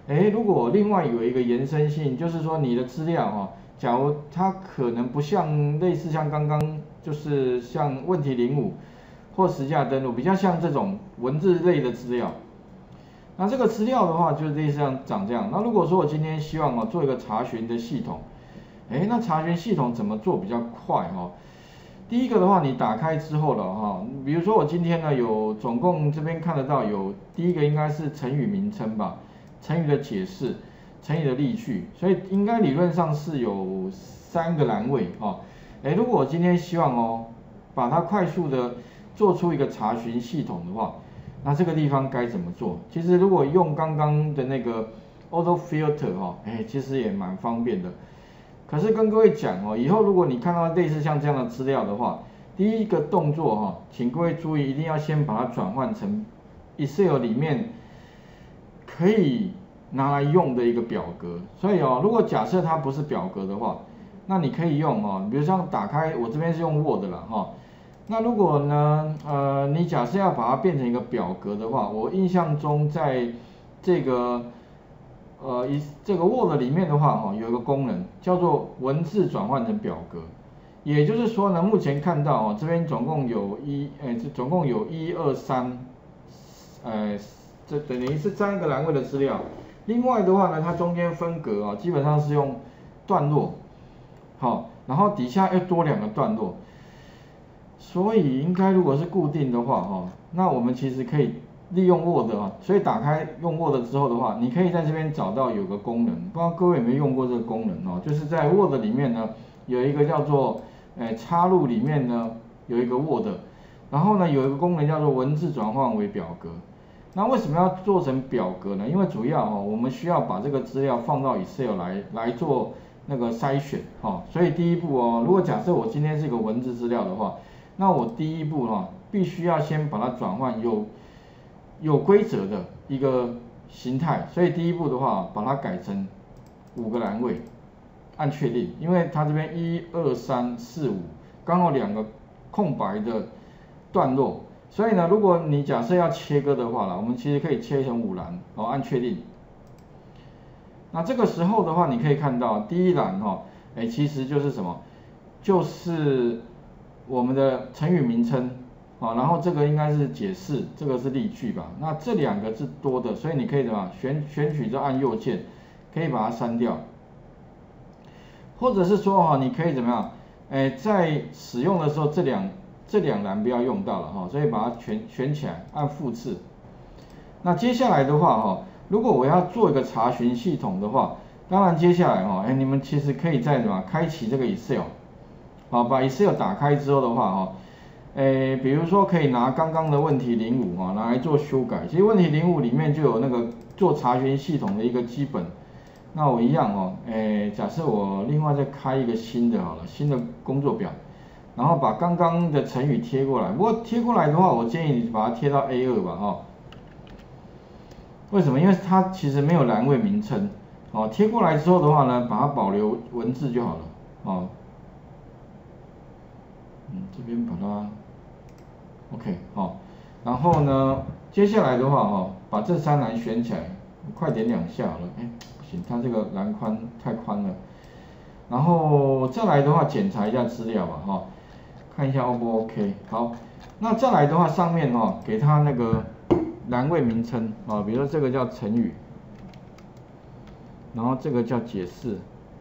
如果另外有一个延伸性，就是说你的资料哈，假如它可能不像类似像刚刚就是像问题05或实价登录，比较像这种文字类的资料。那这个资料的话，就是类似像长这样。那如果说我今天希望做一个查询的系统，那查询系统怎么做比较快哈？第一个的话，你打开之后了哈，比如说我今天呢有总共这边看得到有第一个应该是成语名称吧，成语的解释，成语的例句，所以应该理论上是有3个栏位哦。如果我今天希望把它快速的做出一个查询系统的话，那这个地方该怎么做？其实如果用刚刚的那个 auto filter 其实也蛮方便的。可是跟各位讲以后如果你看到类似像这样的资料的话，第一个动作请各位注意，一定要先把它转换成 Excel 里面可以拿来用的一个表格。所以如果假设它不是表格的话，那你可以用比如像打开我这边是用 Word 啦那如果呢你假设要把它变成一个表格的话，我印象中在这个这个 Word 里面的话有一个功能叫做文字转换成表格，也就是说呢，目前看到这边总共有总共有1、2、3，这等于是3个栏位的资料。另外的话呢，它中间分隔基本上是用段落，然后底下又多2个段落，所以应该如果是固定的话那我们其实可以利用 Word 所以打开用 Word 之后的话，你可以在这边找到有个功能，不知道各位有没有用过这个功能就是在 Word 里面呢有一个叫做插入里面呢有一个 Word， 然后呢有一个功能叫做文字转换为表格。那为什么要做成表格呢？因为主要我们需要把这个资料放到 Excel 来做那个筛选所以第一步如果假设我今天是一个文字资料的话，那我第一步必须要先把它转换有规则的一个形态，所以第一步的话把它改成5个栏位，按确定，因为它这边1、2、3、4、5刚好2个空白的段落，所以呢，如果你假设要切割的话我们其实可以切成5栏，按确定。那这个时候的话，你可以看到第一栏其实就是什么？就是我们的成语名称然后这个应该是解释，这个是例句吧？那这2个是多的，所以你可以怎么选取就按右键，可以把它删掉，或者是说你可以怎么样？在使用的时候这两栏不要用到了所以把它选起来，按复制。那接下来的话如果我要做一个查询系统的话，当然接下来你们其实可以在什么开启这个 Excel， 把 Excel 打开之后的话比如说可以拿刚刚的问题05拿来做修改。其实问题05里面就有那个做查询系统的一个基本。那我一样假设我另外再开一个新的好了，新的工作表，然后把刚刚的成语贴过来。不过贴过来的话，我建议你把它贴到 A2 吧为什么？因为它其实没有栏位名称贴过来之后的话呢，把它保留文字就好了这边把它 OK 然后呢，接下来的话把这3栏选起来，快点2下好了，不行，它这个栏宽太宽了。然后再来的话，检查一下资料吧看一下 O 不 OK。好，那再来的话，上面给它那个栏位名称比如说这个叫成语，然后这个叫解释，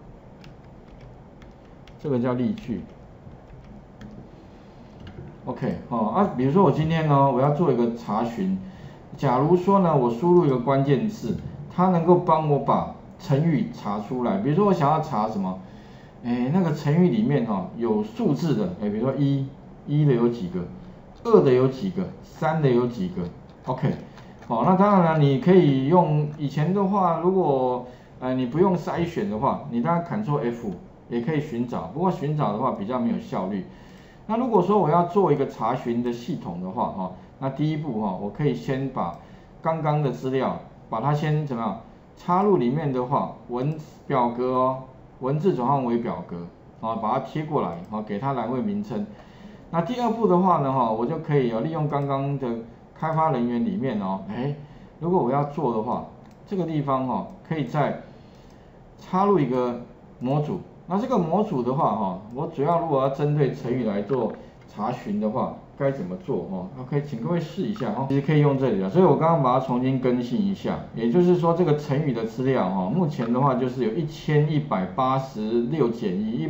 这个叫例句。OK 比如说我今天我要做一个查询，假如说呢我输入一个关键字，它能够帮我把成语查出来。比如说我想要查什么，那个成语里面有数字的，比如说一的有几个，2的有几个，3的有几个 ，OK， 那当然了，你可以用以前的话，如果你不用筛选的话，你当然 Ctrl F 也可以寻找，不过寻找的话比较没有效率。那如果说我要做一个查询的系统的话那第一步我可以先把刚刚的资料把它先怎么样插入里面的话，表格文字转换为表格把它贴过来给它栏位名称。那第2步的话呢我就可以利用刚刚的开发人员里面如果我要做的话， 这个地方哈，可以再插入一个模组。那这个模组的话哈，我主要如果要针对成语来做查询的话，该怎么做哈？那可以请各位试一下哈，其实可以用这里的，所以我刚刚把它重新更新一下，也就是说这个成语的资料哈，目前的话就是有1186减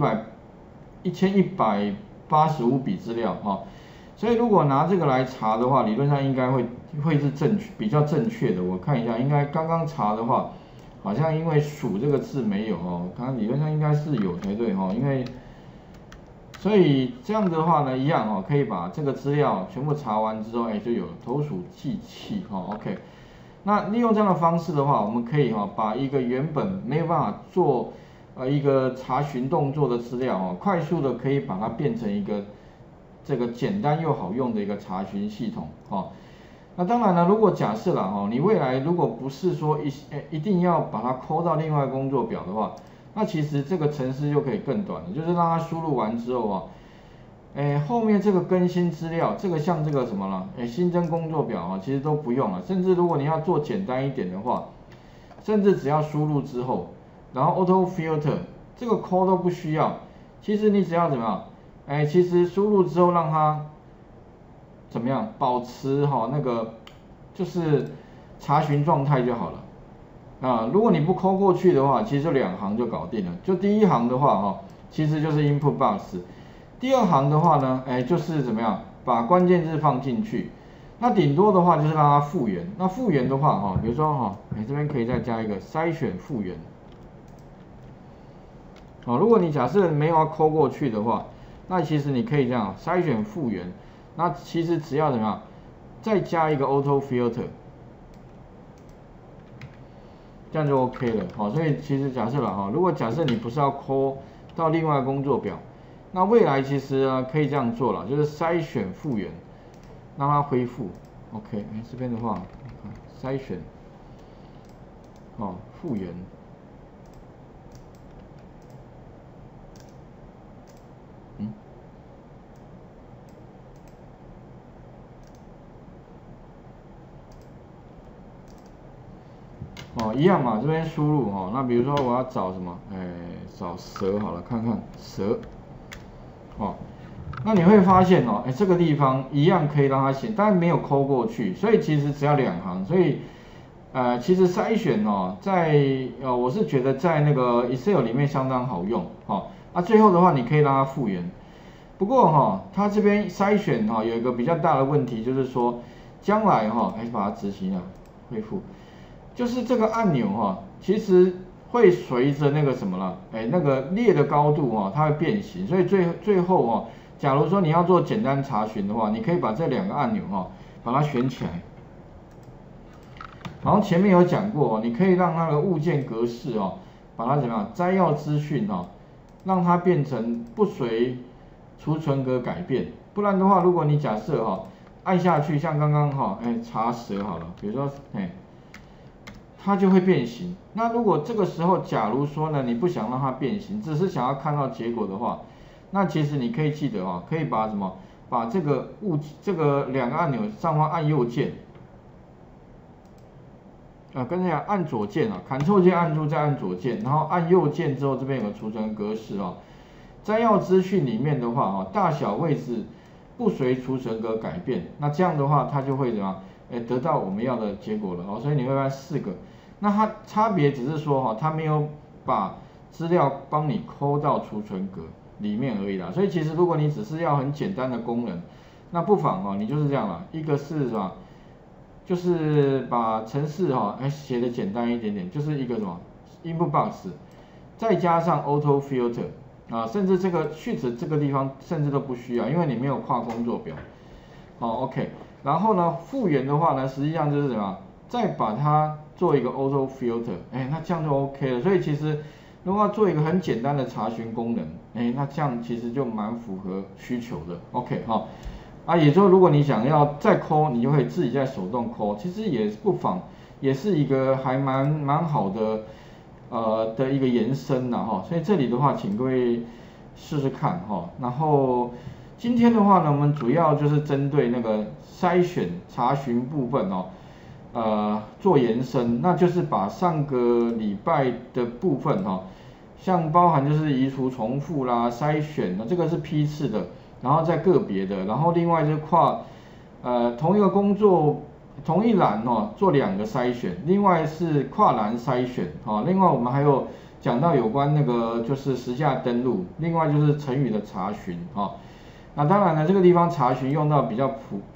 1185笔资料哈，所以如果拿这个来查的话，理论上应该会是比较正确的。我看一下，应该刚刚查的话，好像因为数这个字没有哦，它理论上应该是有才对哈，因为。所以这样的话呢，一样哦，可以把这个资料全部查完之后，哎，就有投鼠忌器哈 ，OK。那利用这样的方式的话，我们可以哈，把一个原本没有办法做一个查询动作的资料哦，快速的可以把它变成一个这个简单又好用的一个查询系统哈。那当然呢，如果假设啦哈，你未来如果不是说一定要把它抠到另外工作表的话，那其实这个程式就可以更短了，就是让它输入完之后啊，后面这个更新资料，这个像这个什么了，新增工作表啊，其实都不用了。甚至如果你要做简单一点的话，甚至只要输入之后，然后 auto filter 这个 call 都不需要，其实你只要怎么样，其实输入之后让它怎么样保持哈那个就是查询状态就好了。如果你不抠过去的话，其实就2行就搞定了。就第一行的话哈，其实就是 input box， 第2行的话呢，就是怎么样把关键字放进去。那顶多的话就是让它复原。那复原的话哈，比如说哈，这边可以再加一个筛选复原。如果你假设没有要抠过去的话，那其实你可以这样筛选复原。那其实只要怎么样，再加一个 auto filter。这样就 OK 了，好，所以其实假设了哈，如果假设你不是要抠到另外工作表，那未来其实呢可以这样做了，就是筛选复原，让它恢复 ，OK， 这边的话，筛选，复原，一样嘛，这边输入那比如说我要找什么，找蛇好了，看看蛇，那你会发现这个地方一样可以让它写，但没有抠过去，所以其实只要2行，所以其实筛选我是觉得在那个 Excel 里面相当好用最后的话你可以让它复原，不过它这边筛选有一个比较大的问题，就是说将来把它执行了恢复。就是这个按钮其实会随着那个什么了，那个列的高度它会变形，所以最后假如说你要做简单查询的话，你可以把这2个按钮把它选起来。然后前面有讲过你可以让那个物件格式把它怎么样摘要资讯让它变成不随储存格改变，不然的话，如果你假设按下去，像刚刚查蛇好了，比如说它就会变形。那如果这个时候，假如说呢，你不想让它变形，只是想要看到结果的话，那其实你可以记得可以把把这个2个按钮上方按右键，跟大家按左键Ctrl键按住再按左键，然后按右键之后，这边有个储存格式摘要资讯里面的话大小位置不随储存格改变，那这样的话它就会怎么样，得到我们要的结果了所以你会发现4个。那它差别只是说它没有把资料帮你抠到储存格里面而已啦。所以其实如果你只是要很简单的功能，那不妨你就是这样啦，一个是就是把程式写的简单一点点，就是一个什么 input box， 再加上 auto filter 甚至这个sheet这个地方甚至都不需要，因为你没有跨工作表OK。然后呢，复原的话呢，实际上就是什么？再把它做一个 auto filter， 那这样就 OK 了。所以其实如果要做一个很简单的查询功能，那这样其实就蛮符合需求的。OK 也就是如果你想要再抠，你就可以自己再手动抠，其实也不妨，也是一个还蛮好的的一个延伸所以这里的话，请各位试试看然后今天的话呢，我们主要就是针对那个筛选查询部分做延伸，那就是把上个礼拜的部分像包含就是移除重复啦、筛选，这个是批次的，然后再个别的，然后另外就是同一个工作同一栏做2个筛选，另外是跨栏筛选另外我们还有讲到有关那个就是实价登录，另外就是成语的查询那当然呢这个地方查询用到比较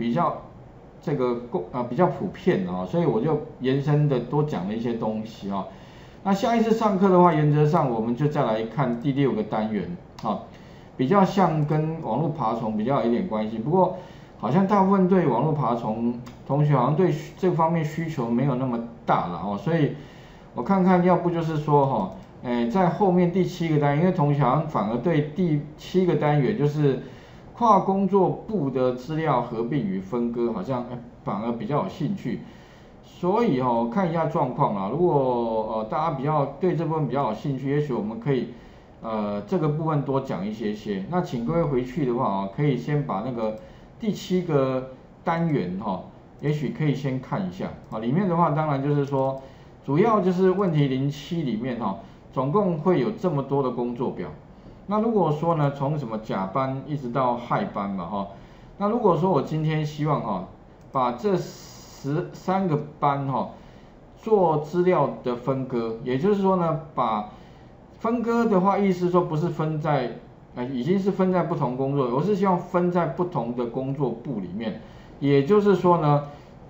普遍所以我就延伸的多讲了一些东西那下一次上课的话，原则上我们就再来看第6个单元比较像跟网络爬虫比较有一点关系，不过好像大部分对网络爬虫同学好像对这方面需求没有那么大了所以我看看要不就是说在后面第7个单元，因为同学好像反而对第7个单元就是跨工作部的资料合并与分割好像反而比较有兴趣，所以看一下状况啦，如果大家比较对这部分比较有兴趣，也许我们可以这个部分多讲一些。那请各位回去的话可以先把那个第7个单元也许可以先看一下里面的话当然就是说主要就是问题07里面总共会有这么多的工作表。那如果说呢从什么甲班一直到亥班嘛那如果说我今天希望把这13个班做资料的分割，也就是说呢把分割的话意思说不是分在已经是分在不同工作，我是希望分在不同的工作部里面，也就是说呢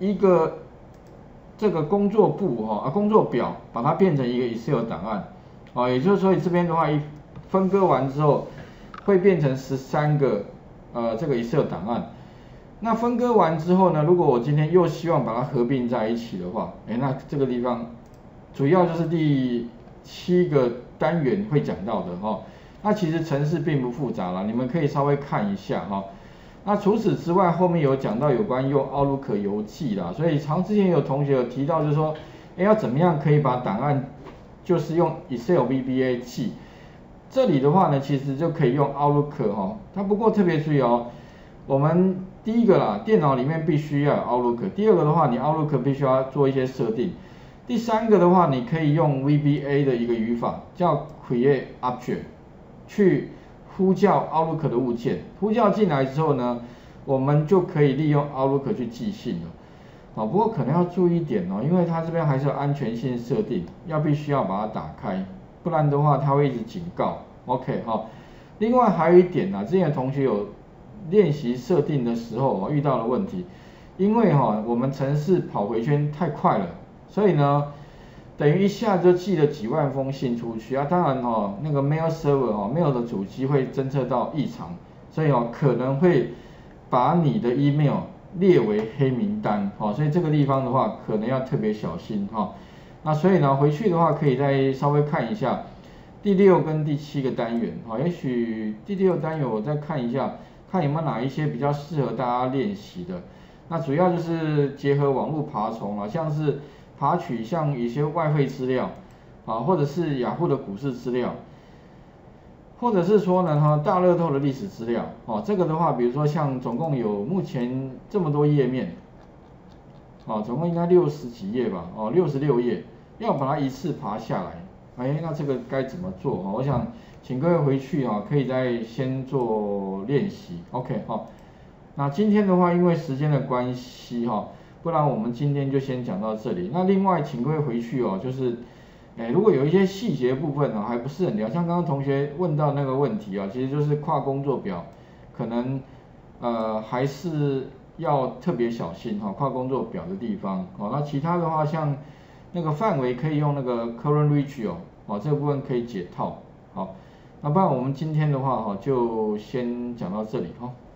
这个工作部工作表把它变成一个 Excel 档案也就是说这边的话分割完之后会变成13个这个 Excel 档案。那分割完之后呢，如果我今天又希望把它合并在一起的话那这个地方主要就是第7个单元会讲到的那其实程式并不复杂啦，你们可以稍微看一下那除此之外后面有讲到有关用 Outlook 邮寄啦，所以之前有同学有提到就是说要怎么样可以把档案就是用 Excel VBA 寄，这里的话呢其实就可以用 Outlook它不过特别注意我们第一个啦，电脑里面必须要有 Outlook， 第二个的话你 Outlook 必须要做一些设定，第三个的话你可以用 VBA 的一个语法叫 Create Object 去呼叫 Outlook 的物件，呼叫进来之后呢我们就可以利用 Outlook 去寄信了不过可能要注意一点因为它这边还是有安全性设定，必须要把它打开，不然的话它会一直警告 OK 另外还有一点之前同学有练习设定的时候遇到的问题，因为我们程式跑回圈太快了，所以呢等于一下就寄了几万封信出去当然那个 mail server mail 的主机会侦测到异常，所以可能会把你的 email 列为黑名单所以这个地方的话可能要特别小心那所以呢回去的话可以再稍微看一下第6跟第7个单元也许第6单元我再看一下看有没有哪一些比较适合大家练习的，那主要就是结合网络爬虫像是爬取像一些外汇资料或者是雅虎的股市资料，或者是说呢大乐透的历史资料这个的话比如说像总共有目前这么多页面总共应该60几页吧66页，要把它一次爬下来那这个该怎么做我想请各位回去可以再先做练习 OK 那今天的话因为时间的关系不然我们今天就先讲到这里。那另外请各位回去就是如果有一些细节部分还不是很了解，像刚刚同学问到那个问题其实就是跨工作表可能还是要特别小心跨工作表的地方那其他的话像那个范围可以用那个 current ratio 这个部分可以解套那不然我们今天的话就先讲到这里